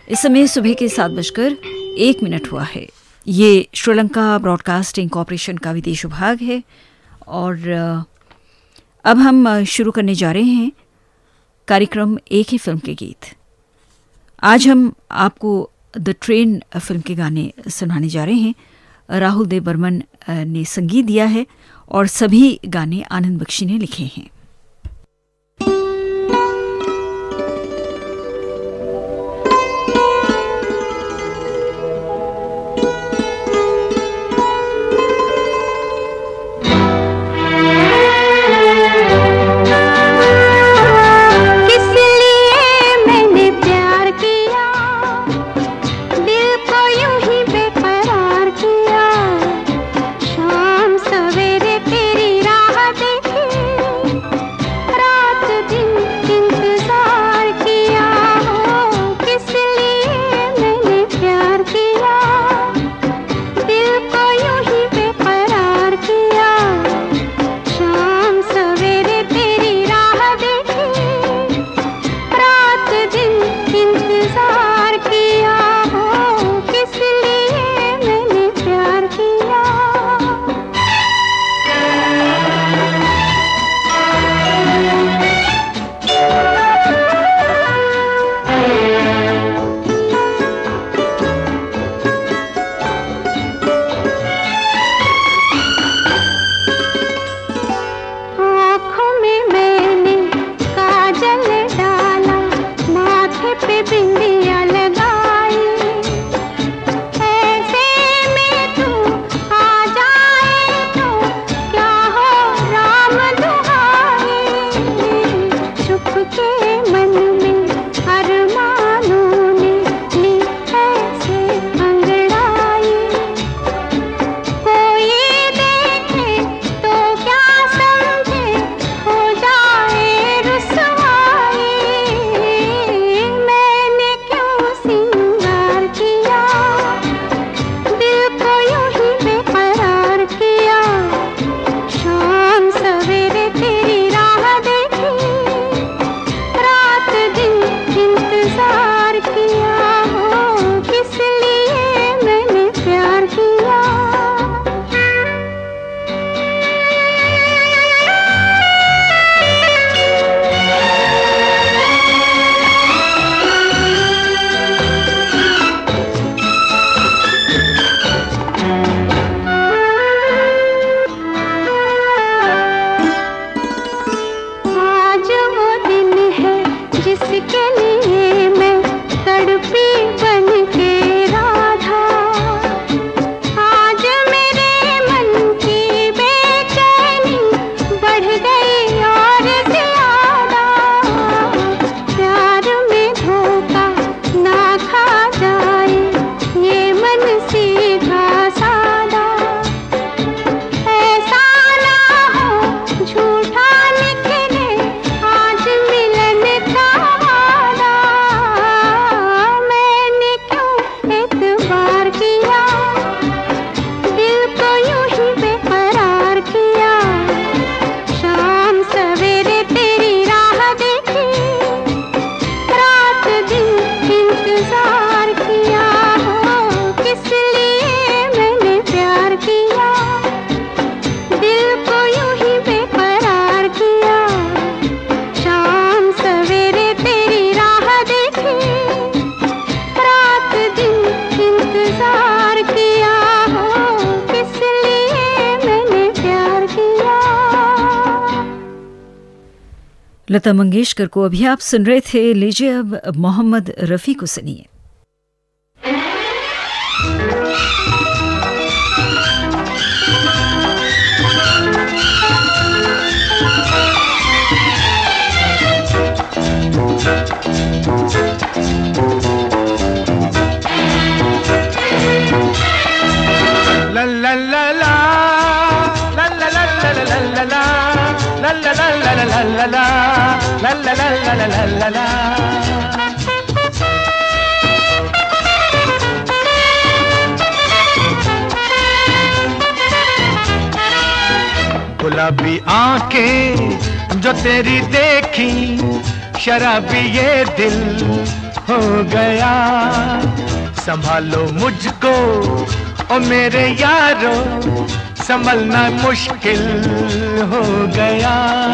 इस समय सुबह के 7:01 हुआ है। ये श्रीलंका ब्रॉडकास्टिंग कॉरपोरेशन का विदेश विभाग है और अब हम शुरू करने जा रहे हैं कार्यक्रम एक ही फिल्म के गीत। आज हम आपको द ट्रेन फिल्म के गाने सुनाने जा रहे हैं। राहुल देव बर्मन ने संगीत दिया है और सभी गाने आनंद बख्शी ने लिखे हैं। लता मंगेशकर को अभी आप सुन रहे थे। लीजिए अब मोहम्मद रफ़ी को सुनिए। ला ला ला ला ला ला ला ला ला ला ला la la la la la la la la la la la la la la la गुलाबी आंखें जो तेरी देखी शराबी ये दिल हो गया संभालो मुझको ओ मेरे यारो, संभलना मुश्किल हो गया।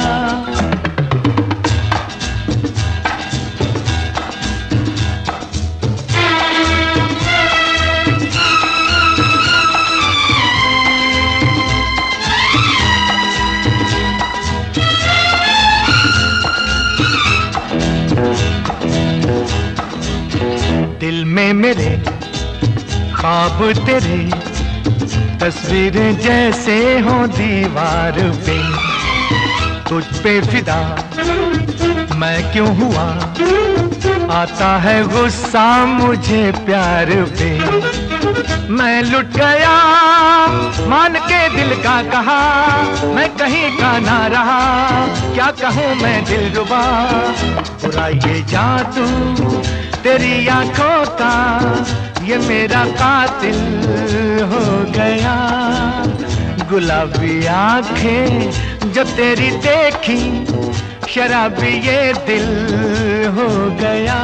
दिल में मेरे ख्वाब तेरे, तस्वीरें जैसे हो दीवार पे, तुझ पे फिदा मैं क्यों हुआ, आता है गुस्सा मुझे प्यार पे। मैं लुट गया मान के दिल का कहा, मैं कहीं का ना रहा, क्या कहूँ मैं दिलरुबा। पूरा ये जादू तेरी आंखों का, ये मेरा कातिल हो गया। गुलाबी आंखें जो तेरी देखी, शराबी ये दिल हो गया।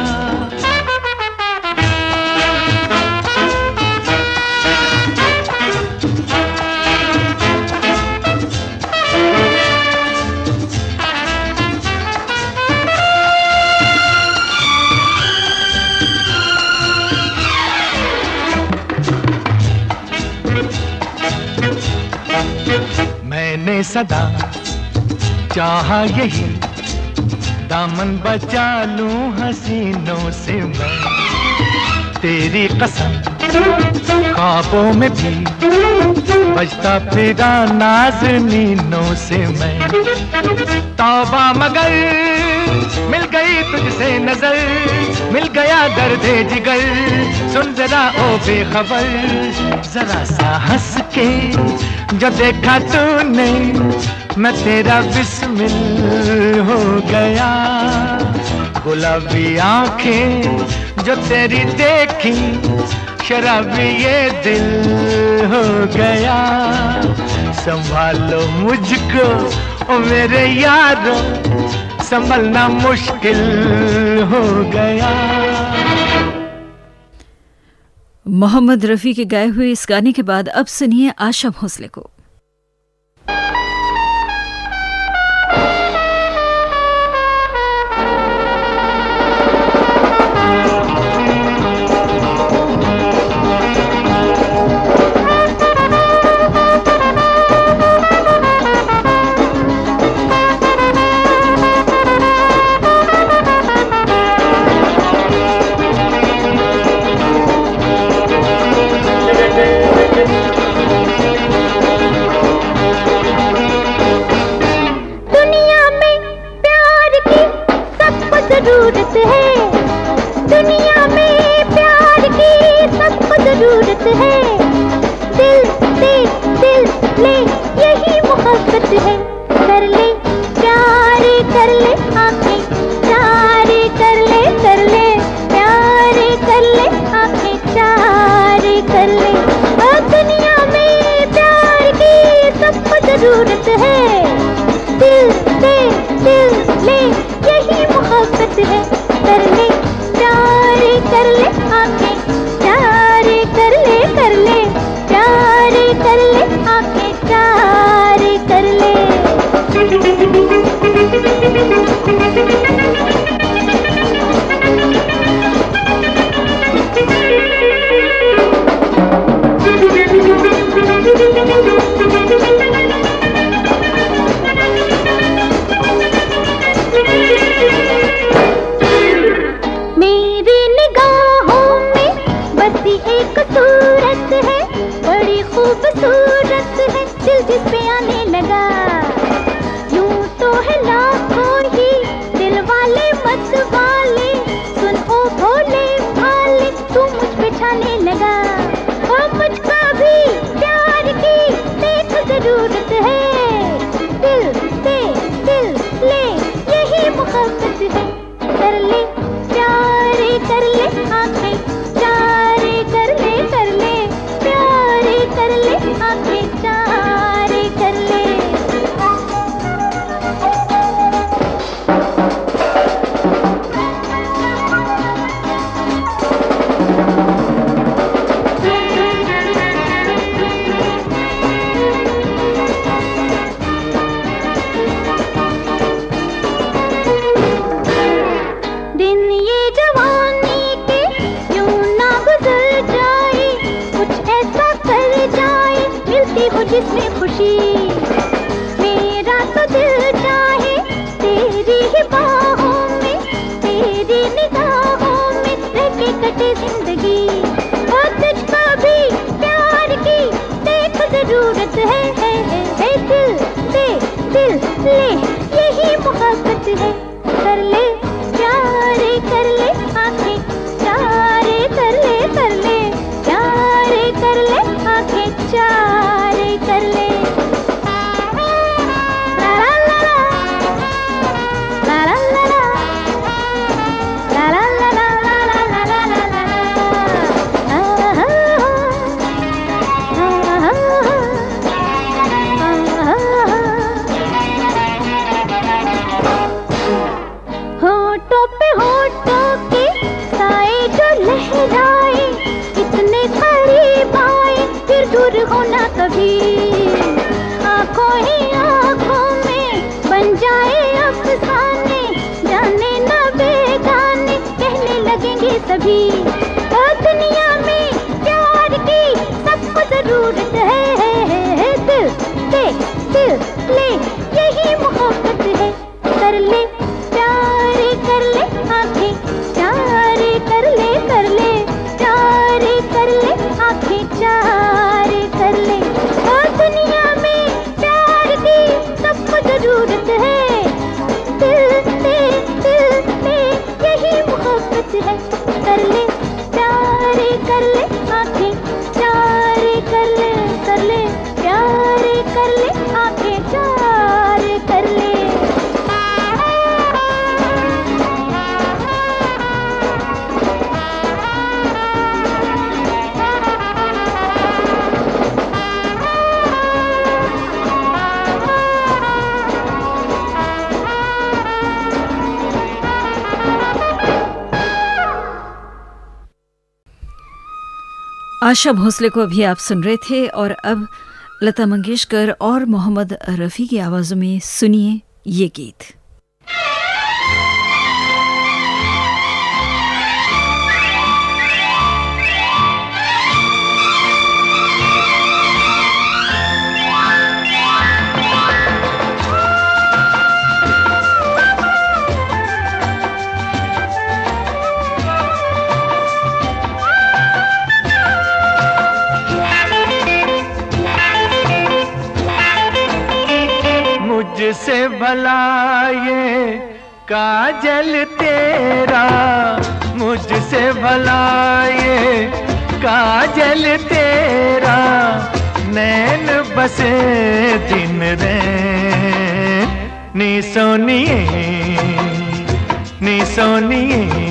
मैंने सदा चाहा यही, दामन बचा लूं हसीनों से मैं, तेरी कसम ख्वाबों में भी बजता फिरा नाज़नीनों से मैं। तौबा मगर मिल गई तुझसे नजर, मिल गया दर्दे जिगर, सुन जरा ओ बेखबर। जरा सा हंस के जो देखा तूने, मैं तेरा बिस्मिल हो गया। गुलाबी आंखें जो तेरी देखी, शराबी ये दिल हो गया। संभालो मुझको ओ मेरे यारो, संभलना मुश्किल हो गया। मोहम्मद रफ़ी के गाए हुए इस गाने के बाद अब सुनिए आशा भोसले को। जिसमें खुशी। मेरा तो दिल चाहे तेरी ही बाहों में, तेरी निगाहों में रह के कटे जिंदगी। और तुझको भी प्यार की देख जरूरत है। दिल दे दिल ले यही मोहब्बत है। कर ले प्यार कर ले आंखें, प्यार कर ले प्यार कर ले आंखें, चार कर ले। ला ला ला ला ला ला ला ला ला ला ला ला ला ला ला होठों पे होठों के साए जो लहराए, इतने करीब आए फिर दूर होना कभी। आंखों ही आंखों में बन जाए अफसाने, जाने न बेगाने कहने लगेंगे सभी। और दुनिया में प्यार की सबको जरूरत है। दिल दे दिल ले यही मोहब्बत है। कर ले प्यार कर ले आंखें, प्यार कर ले प्यार कर ले आंखें, चार कर ले। और दुनिया में प्यार की सबको जरूरत है। दिल दे यही मोहब्बत है। कर ले प्यार कर ले आंखें, चार कर ले प्यार कर ले आंखें, चार कर ले। आशा भोसले को अभी आप सुन रहे थे और अब लता मंगेशकर और मोहम्मद रफ़ी की आवाज़ों में सुनिए ये गीत। मुझसे भला ये काजल तेरा, मुझसे भला ये काजल तेरा, नैन बसे दिन रैन नी सोनिए नी सोनिए।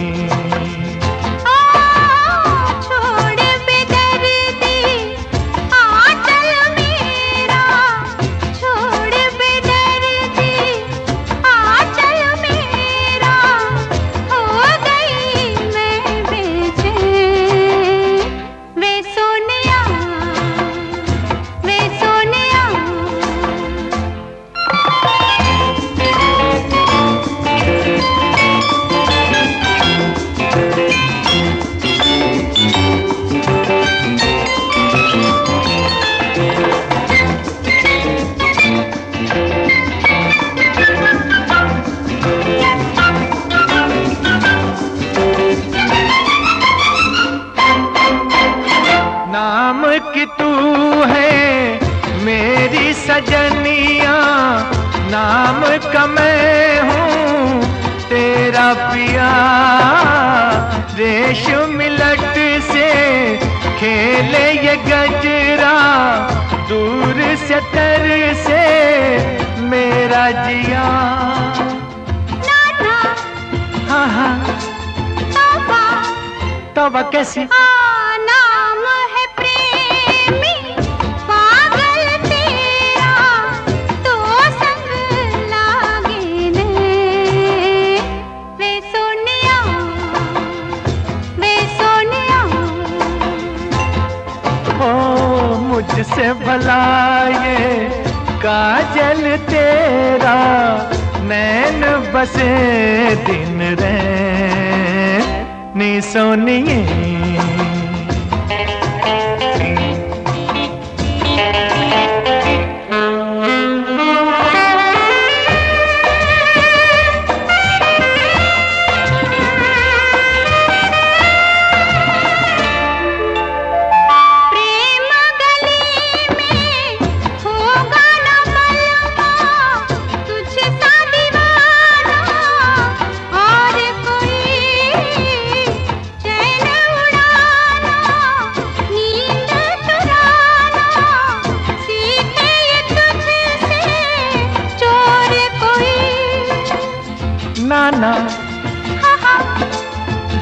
सजनिया नाम का मैं हूँ तेरा पिया, रेशम लट से खेले ये गजरा, दूर से तर से मेरा जिया। हाँ हाँ तौबा कैसी नाम है प्रेमी पागल तेरा, तो संग लागे ने वे सोनिया वे सोनिया। ओ मुझसे भला ये काजल तेरा, नैन बसे दिन रैन नी सोनिए।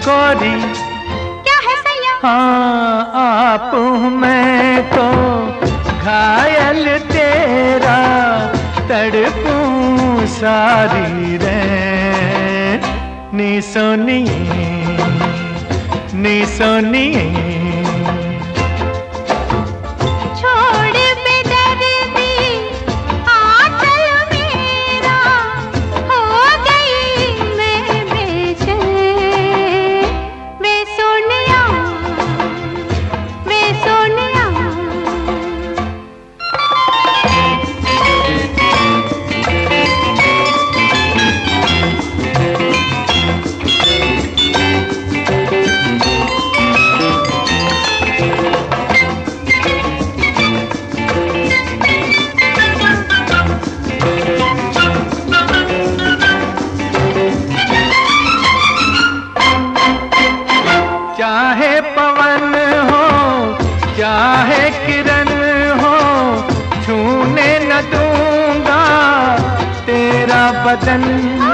गोरी क्या है सैया? हाँ आप हूँ मैं तो घायल तेरा, तड़पूं सारी रैन नी सोनिए नी सोनिए। छोड़ बेदर्दी आंचल मेरा, हो गई मैं बेचैन वे सोनिया वे सोनिया। चाहे पवन हो चाहे किरण हो, छूने न दूंगा तेरा बदन।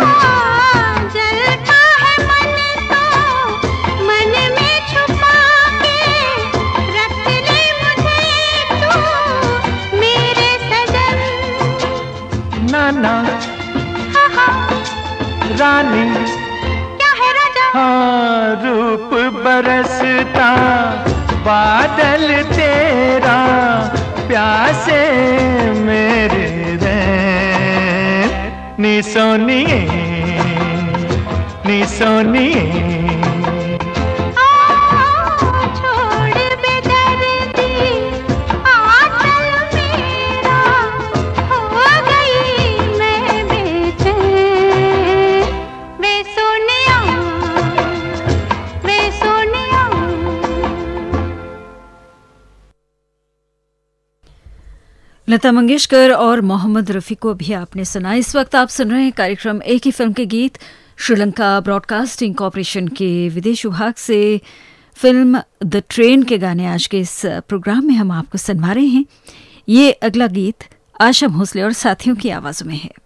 जलता है मन तो मन में छुपा के, रख ले मुझे तू मेरे सजन। नाना हाँ हाँ रानी क्या है राजा? हाँ रूप बरसता बादल तेरा, प्यासे मेरे रैन नी सोनिए नी सोनिए। छोड़ बेदर्दी आंचल मेरा, हो गई मैं बेचैन वे सोनिया वे सोनिया। लता मंगेशकर और मोहम्मद रफ़ी को भी आपने सुना। इस वक्त आप सुन रहे हैं कार्यक्रम एक ही फिल्म के गीत, श्रीलंका ब्रॉडकास्टिंग कॉरपोरेशन के विदेश विभाग से फिल्म द ट्रेन के गाने आज के इस प्रोग्राम में हम आपको सुनवा रहे हैं। ये अगला गीत आशा भोसले और साथियों की आवाज़ों में है।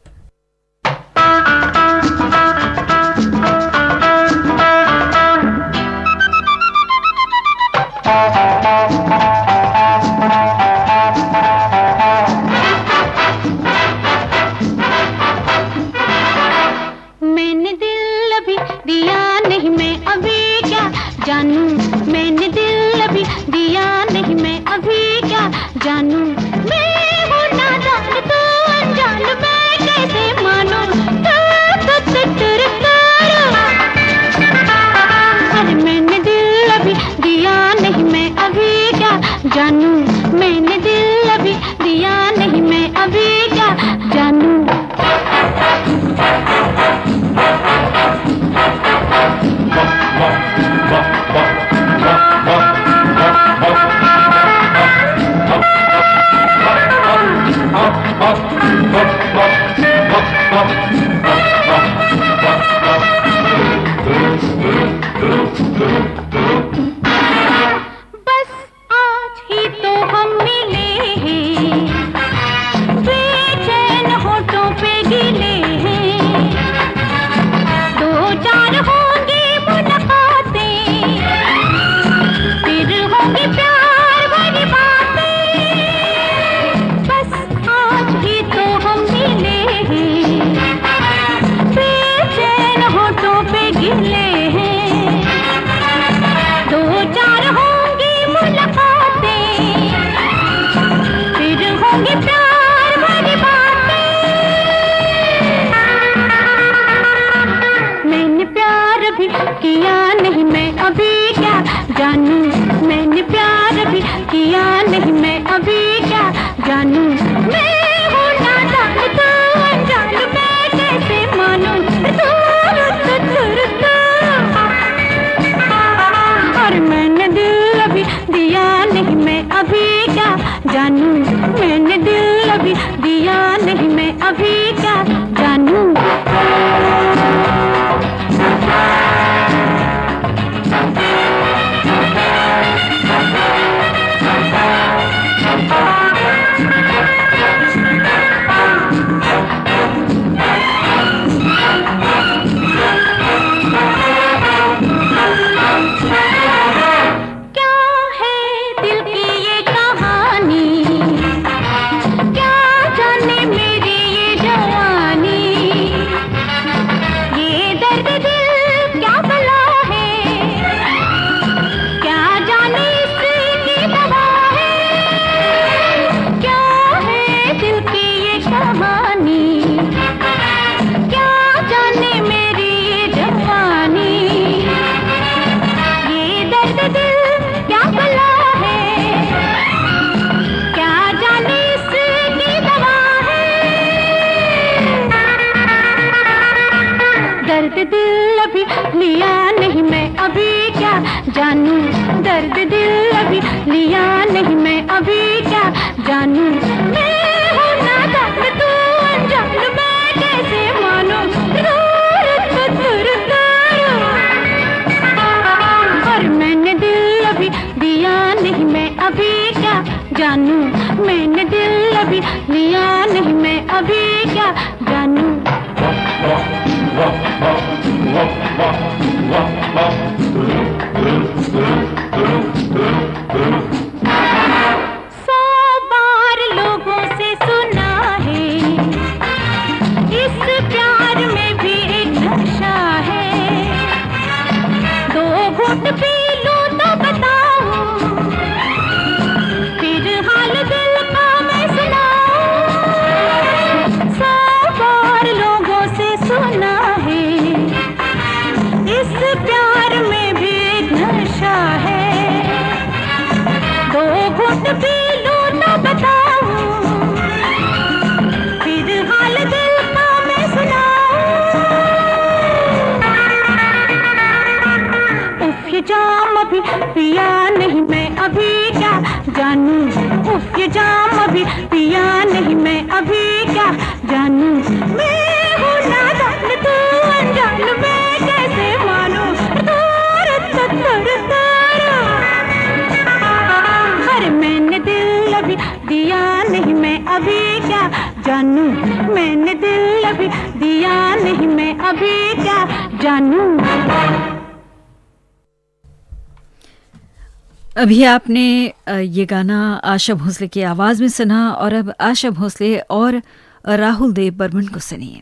मैंने दिल अभी दिया नहीं, मैं अभी क्या जानूं। मैंने दिल अभी दिया नहीं, मैं अभी क्या जानूं। मैं हूँ नादान तो अनजान, मैं कैसे मानूं। अरे मैंने दिल अभी दिया नहीं, मैं अभी क्या जानूं। मैंने दिल अभी दिया नहीं, मैं अभी क्या जानूं। बस आज ही तो हम मिले हैं, बेचैन होठों पे गिले हैं। दो चार होंगी मुलाकातें, फिर होंगी प्यार भरी बातें। बस आज ही तो हम मिले हैं, बेचैन होठों पे गिले हैं। दो चार होंगी मुलाकातें, फिर होंगी प्यार भरी बातें। मैंने प्यार भी किया नहीं, मैं अभी क्या जानूं। मैंने प्यार भी किया नहीं, मैं अभी क्या जानूं। मैं हूँ नादान तो अनजान, मैं कैसे मानूं। और मैंने दिल अभी दिया नहीं, मैं अभी क्या जानूं। मैंने दिल अभी दिया नहीं, मैं अभी क्या जानूं। दर्द दिल क्या भला है, क्या जाने इसकी दवा है। दर्द दिल अभी लिया नहीं मैं, अभी क्या जानूं। दर्द दिल अभी लिया नहीं मैं, अभी क्या जानूं। मैं हूँ नादान तू अनजान, मैं कैसे मानूं। और मैंने दिल अभी दिया नहीं मैं, अभी क्या जानूं। मैंने दिल अभी लिया नहीं मैं, अभी क्या जानूं। सौ बार लोगों से सुना है, इस प्यार में भी एक नशा है। दो घूंट पी लूं तो बताऊं, फिर हाल दिल का मैं सुनाऊं। सौ बार लोगों से सुना है, इस प्यार में भी एक नशा है। दो घूंट पी लूं तो बताऊं, फिर हाल दिल का मैं सुनाऊं। उफ ये जाम अभी पिया नहीं मैं, अभी क्या जानूं। उफ ये जाम अभी पिया नहीं मैं, अभी क्या जानूं। मैं हूँ नादान तू अनजान, मैं कैसे मानूं। अरे मैंने दिल अभी दिया नहीं मैं, अभी क्या जानूं। मैंने दिल अभी दिया नहीं मैं, अभी क्या जानूं। अभी आपने ये गाना आशा भोसले की आवाज में सुना और अब आशा भोसले और राहुल देव बर्मन को सुनिए।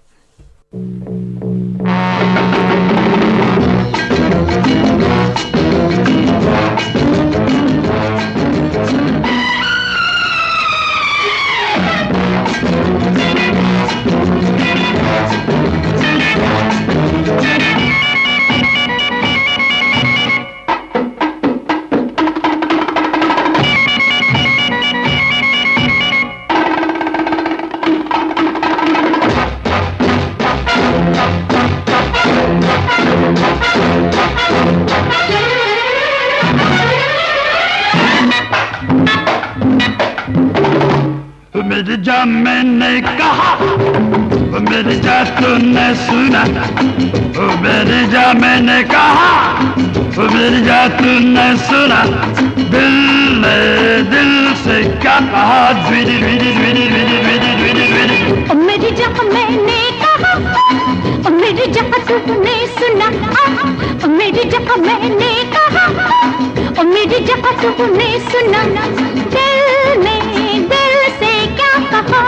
मेरी जान मैंने कहा, मेरी जान तूने सुना। मेरी जान मैंने कहा, मेरी जान तूने सुना। दिल ने दिल से क्या कहा। मेरी जान मैंने कहा, मेरी जान तूने सुना। मेरी जान मैंने कहा, मेरी जान तूने सुना। दिल ने दिल से क्या कहा।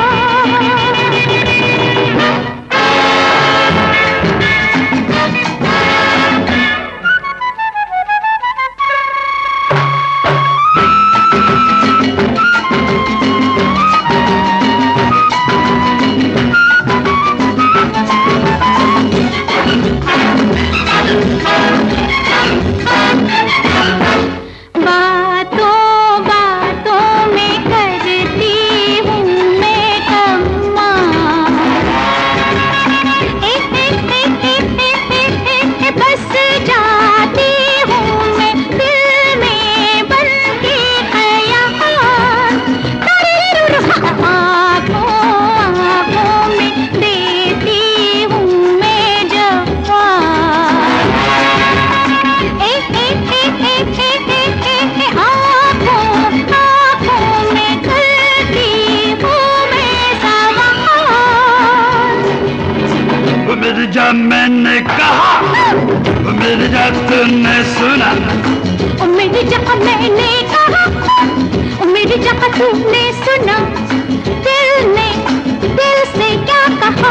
मैंने कहा, मेरी जान तूने सुना। मेरी जान मैंने कहा, मेरी जान तूने सुना। दिल ने दिल से क्या कहा।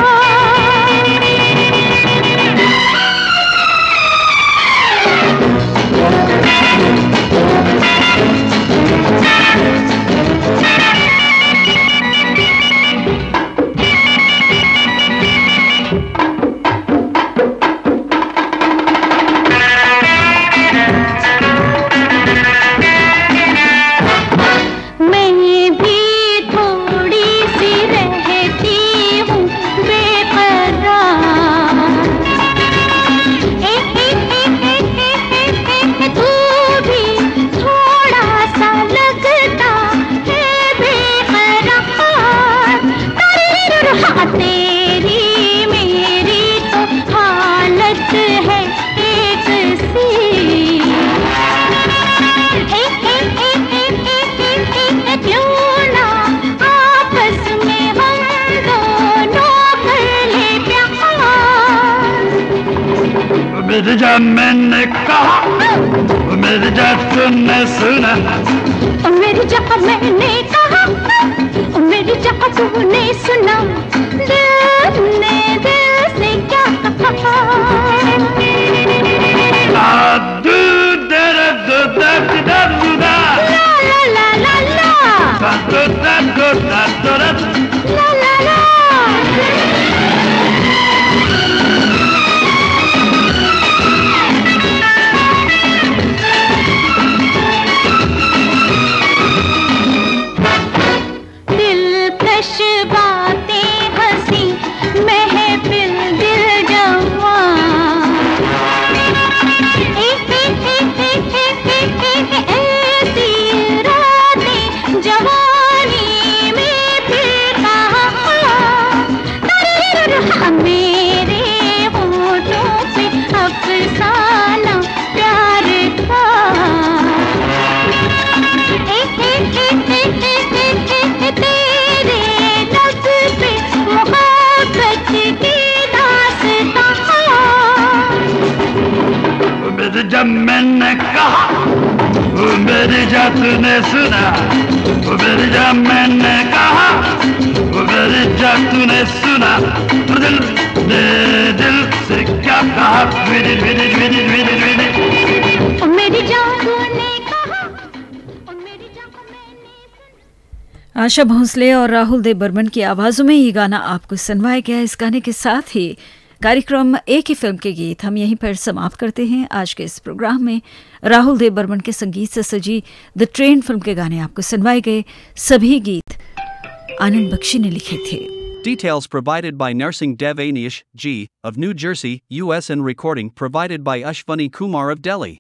मेरी जान मैंने कहा, ओ मेरी जान तूने सुना, ओ मेरी जान मैंने कहा, ओ मेरी जान तूने सुना, दिल ने दिल से क्या कहा, दू दर दू दर दर दूदा, ला ला ला ला दू दर दू दर दर, ला ला ला। दिलकश बातें हंसी महफिल दिल जवा, ऐसी रातें जवानी में फिर कहाँ, मेरे होठों पे अफसाना प्यार का, तेरे लफ्ज़ पे मोहब्बत की दास्तां, ओ मेरी जान मैंने कहा, ओ मेरी जान तूने सुना, ओ मेरी जान मैंने कहा, ओ मेरी जान तूने सुना, दिल ने दिल से क्या कहा, विदिल विदिल विदिल विदिल विदिल, ओ मेरी जान तूने कहा, ओ मेरी जान मैंने सुना। आशा भोंसले और राहुल देव बर्मन की आवाज़ों में ये गाना आपको सुनवाया गया। इस गाने के साथ ही कार्यक्रम एक ही फिल्म के गीत हम यहीं पर समाप्त करते हैं। आज के इस प्रोग्राम में राहुल देव बर्मन के संगीत से सजी द ट्रेन फिल्म के गाने आपको सुनवाए गए। सभी गीत आनंद बख्शी ने लिखे थे। Details provided by Nursing Dev Anish G. of New Jersey, US and recording provided by Ashwani Kumar of Delhi.